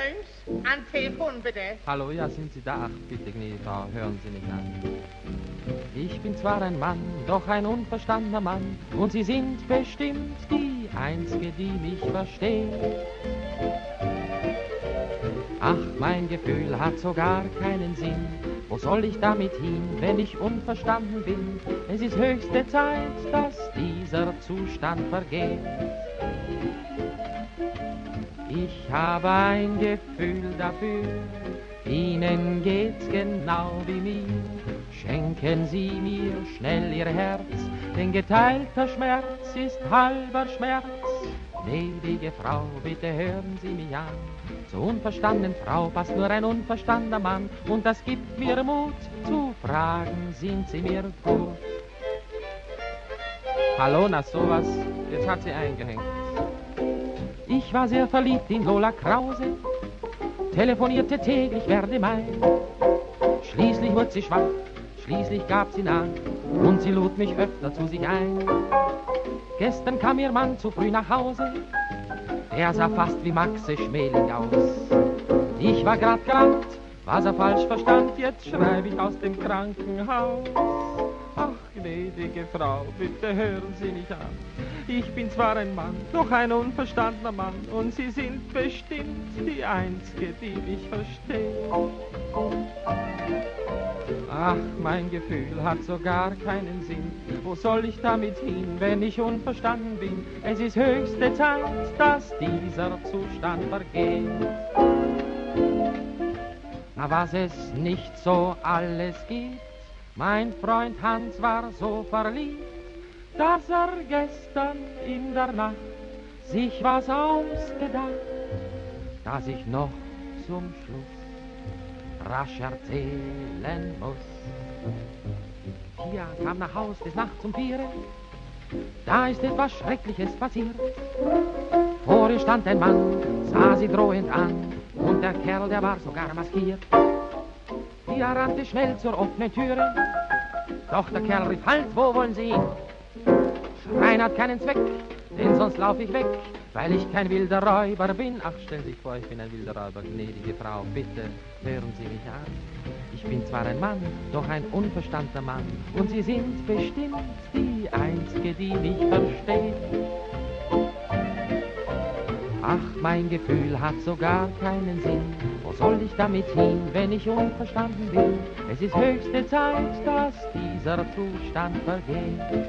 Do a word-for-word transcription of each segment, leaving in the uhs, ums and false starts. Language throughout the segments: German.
Höns, an Telefon bitte. Hallo, ja, sind Sie da? Ach, bitte, gnädige Frau, hören Sie mich an. Ich bin zwar ein Mann, doch ein unverstandener Mann, und Sie sind bestimmt die Einzige, die mich versteht. Ach, mein Gefühl hat so gar keinen Sinn. Wo soll ich damit hin, wenn ich unverstanden bin? Es ist höchste Zeit, dass dieser Zustand vergeht. Ich habe ein Gefühl dafür, Ihnen geht's genau wie mir. Schenken Sie mir schnell Ihr Herz, denn geteilter Schmerz ist halber Schmerz. Gnädige Frau, bitte hören Sie mich an. Zur unverstandenen Frau passt nur ein unverstandener Mann, und das gibt mir Mut zu fragen, sind Sie mir gut? Hallo, na sowas, jetzt hat sie eingehängt. Ich war sehr verliebt in Lola Krause, telefonierte täglich werde mein. Schließlich wurde sie schwach, schließlich gab sie nach, und sie lud mich öfter zu sich ein. Gestern kam ihr Mann zu früh nach Hause, der sah fast wie Maxe Schmeling aus. Ich war grad gerannt, was er falsch verstand, jetzt schreib ich aus dem Krankenhaus. Ach, gnädige Frau, bitte hören Sie mich an. Ich bin zwar ein Mann, doch ein unverstandener Mann, und Sie sind bestimmt die Einzige, die mich versteht. Ach, mein Gefühl hat so gar keinen Sinn. Wo soll ich damit hin, wenn ich unverstanden bin? Es ist höchste Zeit, dass dieser Zustand vergeht. Na, was es nicht so alles gibt, mein Freund Hans war so verliebt, dass er gestern in der Nacht sich was ausgedacht, das ich noch zum Schluss rasch erzählen muss. Pia kam nach Haus des Nachts um vier, da ist etwas Schreckliches passiert. Vor ihr stand ein Mann, sah sie drohend an, und der Kerl, der war sogar maskiert. Pia rannte schnell zur offenen Türe, doch der Kerl rief: Halt, wo wollen Sie hin? Schreien hat keinen Zweck, denn sonst lauf ich weg, weil ich kein wilder Räuber bin. Ach, stellen Sie sich vor, ich bin ein wilder Räuber, gnädige Frau, bitte hören Sie mich an. Ich bin zwar ein Mann, doch ein unverstandener Mann, und Sie sind bestimmt die Einzige, die mich versteht. Ach, mein Gefühl hat so gar keinen Sinn. Wo soll ich damit hin, wenn ich unverstanden bin? Es ist höchste Zeit, dass dieser Zustand vergeht.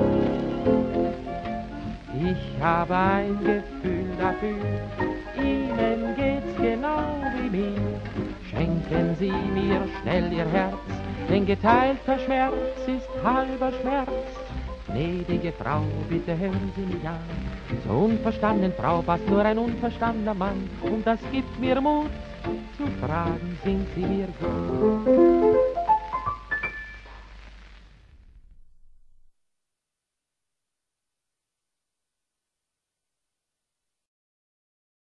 Ich habe ein Gefühl dafür, Ihnen geht's genau wie mir. Schenken Sie mir schnell Ihr Herz, denn geteilter Schmerz ist halber Schmerz. Gnädige Frau, bitte hören Sie mich an. Zur unverstandenen Frau passt nur ein unverstandener Mann, und das gibt mir Mut zu fragen, sind Sie mir gut?